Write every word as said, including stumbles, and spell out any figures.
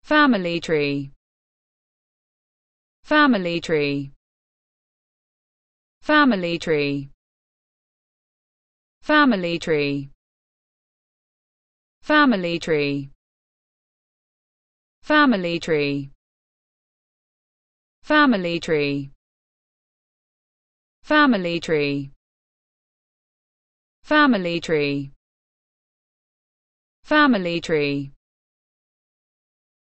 family tree, family tree, family tree, family tree, family tree, family tree, family tree, family tree, family tree, family tree,